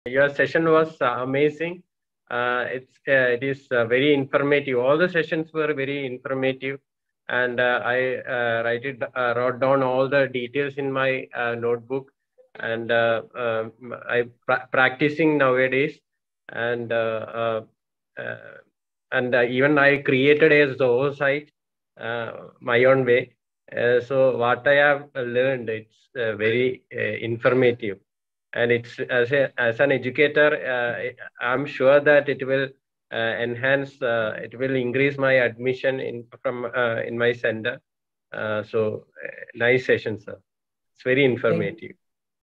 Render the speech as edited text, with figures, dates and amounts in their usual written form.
Your session was amazing. It is very informative. All the sessions were very informative, and I wrote down all the details in my notebook, and I practicing nowadays, and uh, even I created a Zoho site my own way. So what I have learned, it's very informative, and it's as an educator, I'm sure that it will it will increase my admission in my center. Nice session, sir. It's very Thank, informative.